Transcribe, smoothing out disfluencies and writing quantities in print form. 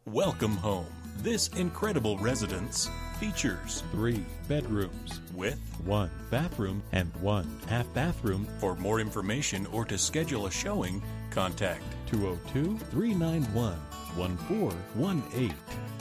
Welcome home. This incredible residence features 3 bedrooms with 1 bathroom and 1 half bathroom. For more information or to schedule a showing, contact 202-391-1418.